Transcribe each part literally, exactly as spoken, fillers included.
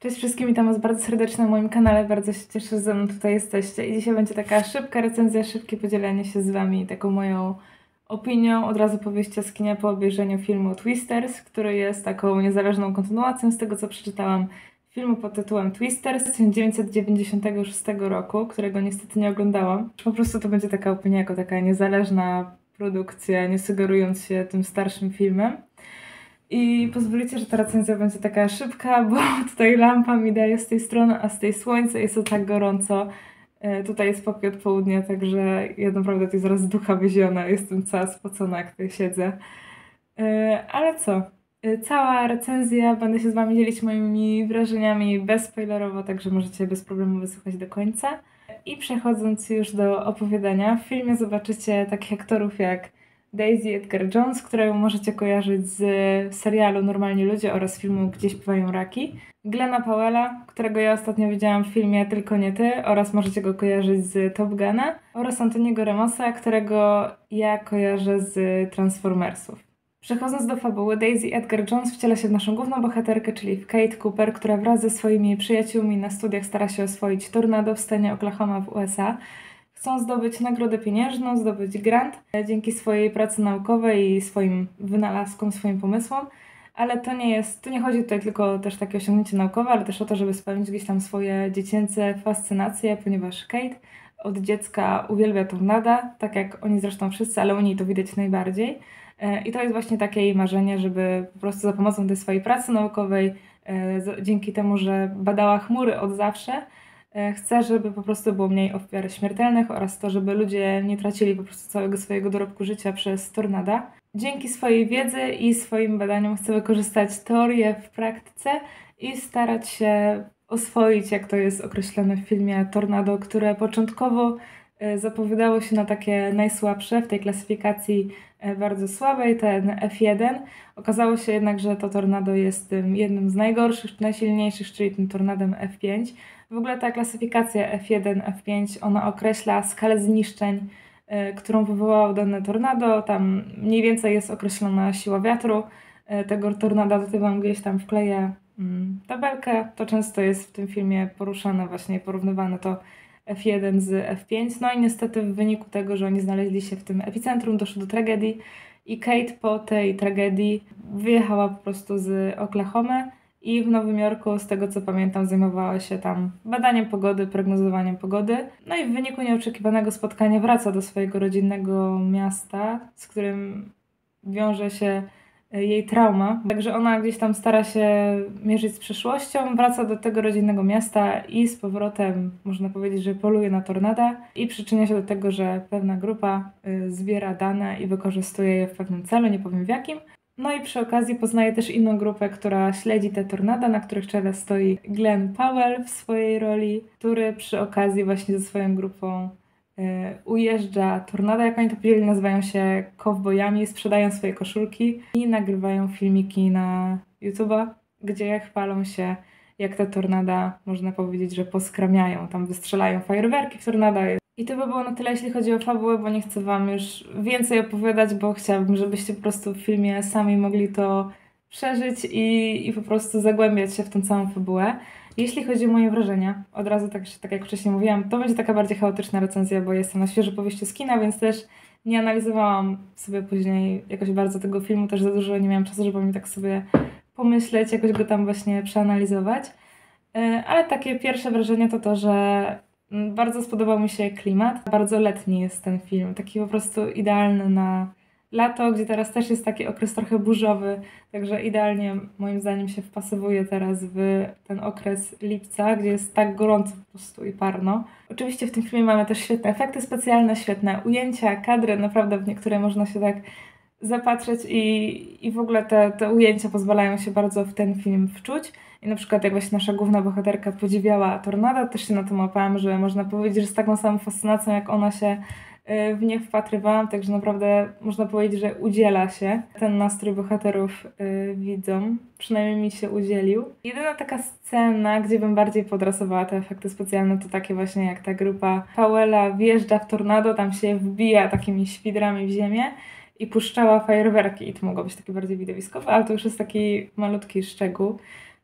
Cześć wszystkim, witam was bardzo serdecznie na moim kanale, bardzo się cieszę, że ze mną tutaj jesteście i dzisiaj będzie taka szybka recenzja, szybkie podzielenie się z wami taką moją opinią, od razu po wyjściu z kina po obejrzeniu filmu Twisters, który jest taką niezależną kontynuacją z tego, co przeczytałam, filmu pod tytułem Twisters z tysiąc dziewięćset dziewięćdziesiątego szóstego roku, którego niestety nie oglądałam. Po prostu to będzie taka opinia jako taka niezależna produkcja, nie sugerując się tym starszym filmem. I pozwolicie, że ta recenzja będzie taka szybka, bo tutaj lampa mi daje z tej strony, a z tej słońce jest to tak gorąco. Tutaj jest pokój od południa, także ja naprawdę tutaj zaraz ducha wyziona, jestem cała spocona, jak tutaj siedzę. Ale co? Cała recenzja, będę się z wami dzielić moimi wrażeniami bezspoilerowo, także możecie bez problemu wysłuchać do końca. I przechodząc już do opowiadania, w filmie zobaczycie takich aktorów jak Daisy Edgar Jones, którą możecie kojarzyć z serialu Normalni Ludzie oraz filmu Gdzie śpiewają raki. Glena Powella, którego ja ostatnio widziałam w filmie Tylko nie ty, oraz możecie go kojarzyć z Top Guna. Oraz Antoniego Ramosa, którego ja kojarzę z Transformersów. Przechodząc do fabuły, Daisy Edgar Jones wciela się w naszą główną bohaterkę, czyli w Kate Cooper, która wraz ze swoimi przyjaciółmi na studiach stara się oswoić tornado w stanie Oklahoma w U S A. Chcą zdobyć nagrodę pieniężną, zdobyć grant dzięki swojej pracy naukowej i swoim wynalazkom, swoim pomysłom, ale to nie jest, to nie chodzi tutaj tylko o też takie osiągnięcie naukowe, ale też o to, żeby spełnić gdzieś tam swoje dziecięce fascynacje, ponieważ Kate od dziecka uwielbia tornada, tak jak oni zresztą wszyscy, ale u niej to widać najbardziej. I to jest właśnie takie jej marzenie, żeby po prostu za pomocą tej swojej pracy naukowej, dzięki temu, że badała chmury od zawsze, chcę, żeby po prostu było mniej ofiar śmiertelnych oraz to, żeby ludzie nie tracili po prostu całego swojego dorobku życia przez tornada. Dzięki swojej wiedzy i swoim badaniom chcę wykorzystać teorię w praktyce i starać się oswoić, jak to jest określone w filmie, tornado, które początkowo zapowiadało się na takie najsłabsze w tej klasyfikacji, bardzo słabej, ten F jeden. Okazało się jednak, że to tornado jest tym jednym z najgorszych, najsilniejszych, czyli tym tornadem F pięć. W ogóle ta klasyfikacja F jeden, F pięć, ona określa skalę zniszczeń, którą wywołało dane tornado. Tam mniej więcej jest określona siła wiatru tego tornada. Tutaj wam gdzieś tam wkleję tabelkę. To często jest w tym filmie poruszane, właśnie porównywane to F jeden z F pięć. No i niestety w wyniku tego, że oni znaleźli się w tym epicentrum, doszło do tragedii i Kate po tej tragedii wyjechała po prostu z Oklahomy i w Nowym Jorku, z tego co pamiętam, zajmowała się tam badaniem pogody, prognozowaniem pogody. No i w wyniku nieoczekiwanego spotkania wraca do swojego rodzinnego miasta, z którym wiąże się jej trauma. Także ona gdzieś tam stara się mierzyć z przyszłością, wraca do tego rodzinnego miasta i z powrotem, można powiedzieć, że poluje na tornada i przyczynia się do tego, że pewna grupa zbiera dane i wykorzystuje je w pewnym celu, nie powiem w jakim. No i przy okazji poznaje też inną grupę, która śledzi te tornada, na których czele stoi Glen Powell w swojej roli, który przy okazji właśnie ze swoją grupą ujeżdża tornada, jak oni to powiedzieli, nazywają się kowbojami, sprzedają swoje koszulki i nagrywają filmiki na YouTube'a, gdzie chwalą się, jak te tornada, można powiedzieć, że poskramiają. Tam wystrzelają fajerwerki w tornada. I to by było na tyle, jeśli chodzi o fabułę, bo nie chcę wam już więcej opowiadać, bo chciałabym, żebyście po prostu w filmie sami mogli to przeżyć i, i po prostu zagłębiać się w tą całą fabułę. Jeśli chodzi o moje wrażenia, od razu tak, tak jak wcześniej mówiłam, to będzie taka bardziej chaotyczna recenzja, bo jestem na świeżo po wyjściu z kina, więc też nie analizowałam sobie później jakoś bardzo tego filmu, też za dużo nie miałam czasu, żeby mi tak sobie pomyśleć, jakoś go tam właśnie przeanalizować. Ale takie pierwsze wrażenie to to, że bardzo spodobał mi się klimat. Bardzo letni jest ten film, taki po prostu idealny na lato, gdzie teraz też jest taki okres trochę burzowy, także idealnie moim zdaniem się wpasowuje teraz w ten okres lipca, gdzie jest tak gorąco po prostu i parno. Oczywiście w tym filmie mamy też świetne efekty specjalne, świetne ujęcia, kadry, naprawdę w niektóre można się tak zapatrzeć i, i w ogóle te, te ujęcia pozwalają się bardzo w ten film wczuć. I na przykład jak właśnie nasza główna bohaterka podziwiała tornada, też się na tym łapałam, że można powiedzieć, że z taką samą fascynacją jak ona się w nie wpatrywałam, także naprawdę można powiedzieć, że udziela się. Ten nastrój bohaterów yy, widzom, przynajmniej mi się udzielił. Jedyna taka scena, gdzie bym bardziej podrasowała te efekty specjalne, to takie właśnie jak ta grupa Powella wjeżdża w tornado, tam się wbija takimi świdrami w ziemię i puszczała fajerwerki i to mogło być takie bardziej widowiskowe, ale to już jest taki malutki szczegół.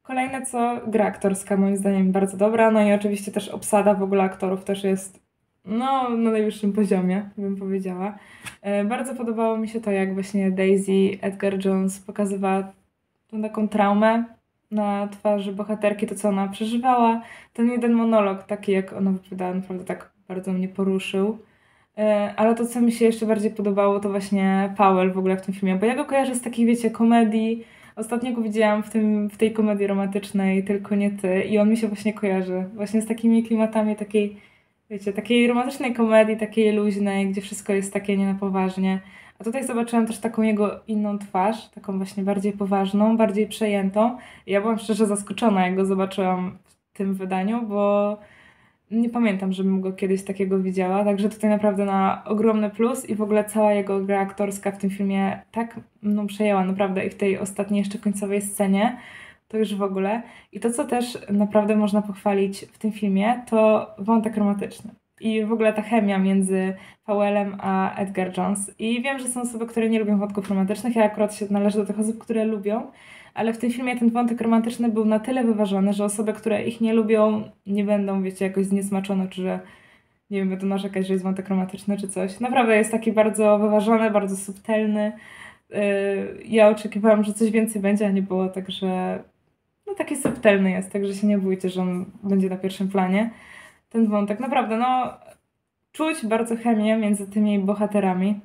Kolejne co, gra aktorska moim zdaniem bardzo dobra, no i oczywiście też obsada w ogóle aktorów też jest no na najwyższym poziomie, bym powiedziała. E, bardzo podobało mi się to, jak właśnie Daisy Edgar Jones pokazywała tą taką traumę na twarzy bohaterki, to co ona przeżywała. Ten jeden monolog, taki jak ona wypowiadała, naprawdę tak bardzo mnie poruszył. E, Ale to, co mi się jeszcze bardziej podobało, to właśnie Powell w ogóle w tym filmie, bo ja go kojarzę z takich, wiecie, komedii. Ostatnio go widziałam w tym, w tej komedii romantycznej Tylko nie ty i on mi się właśnie kojarzy. Właśnie z takimi klimatami takiej, wiecie, takiej romantycznej komedii, takiej luźnej, gdzie wszystko jest takie nie na poważnie. A tutaj zobaczyłam też taką jego inną twarz, taką właśnie bardziej poważną, bardziej przejętą. I ja byłam szczerze zaskoczona, jak go zobaczyłam w tym wydaniu, bo nie pamiętam, żebym go kiedyś takiego widziała, także tutaj naprawdę na ogromny plus i w ogóle cała jego gra aktorska w tym filmie tak mną przejęła naprawdę i w tej ostatniej jeszcze końcowej scenie, to już w ogóle. I to, co też naprawdę można pochwalić w tym filmie, to wątek romantyczny. I w ogóle ta chemia między Powellem a Edgar Jones. I wiem, że są osoby, które nie lubią wątków romantycznych, ja akurat się należę do tych osób, które lubią, ale w tym filmie ten wątek romantyczny był na tyle wyważony, że osoby, które ich nie lubią, nie będą, wiecie, jakoś zniesmaczone, czy że, nie wiem, będą narzekać, że jest wątek romantyczny, czy coś. Naprawdę jest taki bardzo wyważony, bardzo subtelny. Yy, ja oczekiwałam, że coś więcej będzie, a nie było, także no taki subtelny jest, także się nie bójcie, że on będzie na pierwszym planie. Ten wątek, naprawdę, no czuć bardzo chemię między tymi bohaterami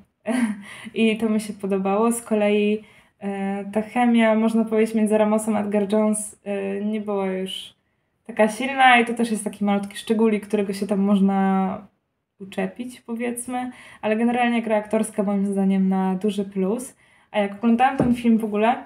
i to mi się podobało. Z kolei e, ta chemia, można powiedzieć, między Ramosem a Edgar Jones e, nie była już taka silna i to też jest taki malutki szczególik, którego się tam można uczepić, powiedzmy, ale generalnie gra aktorska moim zdaniem na duży plus. A jak oglądałam ten film w ogóle,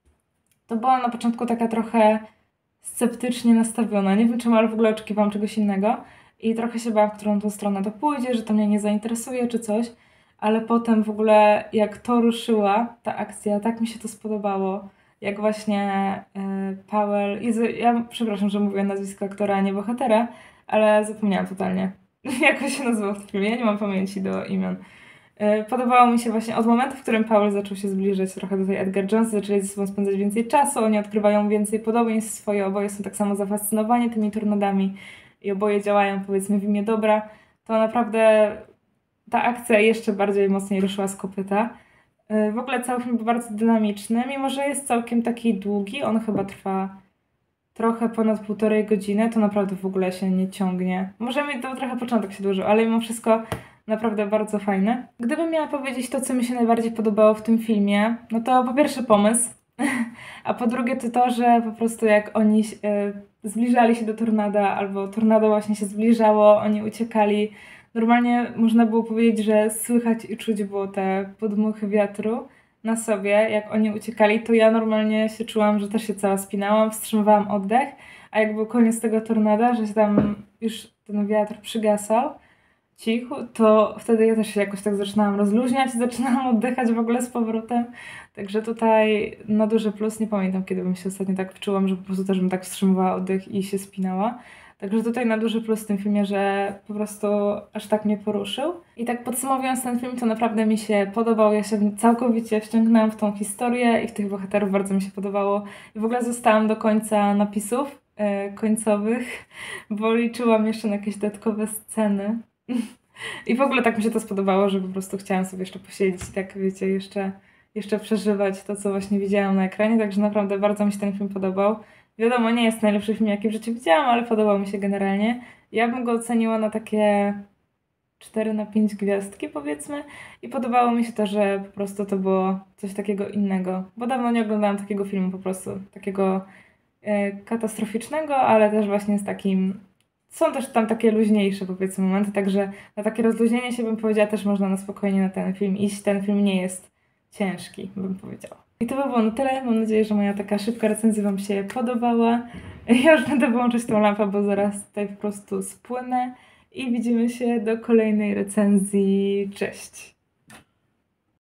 to byłam na początku taka trochę sceptycznie nastawiona. Nie wiem czemu, ale w ogóle oczekiwałam czegoś innego i trochę się bałam, w którą tą stronę to pójdzie, że to mnie nie zainteresuje czy coś, ale potem w ogóle jak to ruszyła, ta akcja, tak mi się to spodobało. Jak właśnie e, Powell... Jezu, ja przepraszam, że mówię nazwisko aktora, a nie bohatera, ale zapomniałam totalnie, jak on się nazywał w tym filmie. Ja nie mam pamięci do imion. E, Podobało mi się właśnie od momentu, w którym Powell zaczął się zbliżać trochę do tej Edgar Jones, zaczęli ze sobą spędzać więcej czasu, oni odkrywają więcej podobieństw swoje, oboje są tak samo zafascynowani tymi tornadami i oboje działają, powiedzmy, w imię dobra, to naprawdę ta akcja jeszcze bardziej mocniej ruszyła z kopyta. E, W ogóle cały film był bardzo dynamiczny, mimo że jest całkiem taki długi, on chyba trwa trochę ponad półtorej godziny, to naprawdę w ogóle się nie ciągnie. Może mi to trochę początek się dłużył, ale mimo wszystko naprawdę bardzo fajne. Gdybym miała powiedzieć to, co mi się najbardziej podobało w tym filmie, no to po pierwsze pomysł, a po drugie to to, że po prostu jak oni y, zbliżali się do tornada, albo tornado właśnie się zbliżało, oni uciekali. Normalnie można było powiedzieć, że słychać i czuć było te podmuchy wiatru na sobie, jak oni uciekali, to ja normalnie się czułam, że też się cała spinałam, wstrzymywałam oddech, a jak był koniec tego tornada, że się tam już ten wiatr przygasał, cicho, to wtedy ja też się jakoś tak zaczynałam rozluźniać, zaczynałam oddychać w ogóle z powrotem. Także tutaj na duży plus, nie pamiętam kiedy bym się ostatnio tak wczułam, że po prostu też bym tak wstrzymywała oddech i się spinała. Także tutaj na duży plus w tym filmie, że po prostu aż tak mnie poruszył. I tak podsumowując ten film, to naprawdę mi się podobał. Ja się całkowicie wciągnęłam w tą historię i w tych bohaterów bardzo mi się podobało. I w ogóle zostałam do końca napisów e, końcowych, bo liczyłam jeszcze na jakieś dodatkowe sceny. I w ogóle tak mi się to spodobało, że po prostu chciałam sobie jeszcze posiedzieć i tak, wiecie, jeszcze, jeszcze przeżywać to, co właśnie widziałam na ekranie, także naprawdę bardzo mi się ten film podobał. Wiadomo, nie jest najlepszy film, jaki w życiu widziałam, ale podobał mi się generalnie. Ja bym go oceniła na takie cztery na pięć gwiazdki, powiedzmy. I podobało mi się to, że po prostu to było coś takiego innego. Bo dawno nie oglądałam takiego filmu po prostu, takiego e, katastroficznego, ale też właśnie z takim... Są też tam takie luźniejsze, powiedzmy, momenty, także na takie rozluźnienie się bym powiedziała, też można na spokojnie na ten film iść. Ten film nie jest ciężki, bym powiedziała. I to by było na tyle. Mam nadzieję, że moja taka szybka recenzja Wam się podobała. Ja już będę wyłączać tą lampę, bo zaraz tutaj po prostu spłynę. I widzimy się do kolejnej recenzji. Cześć!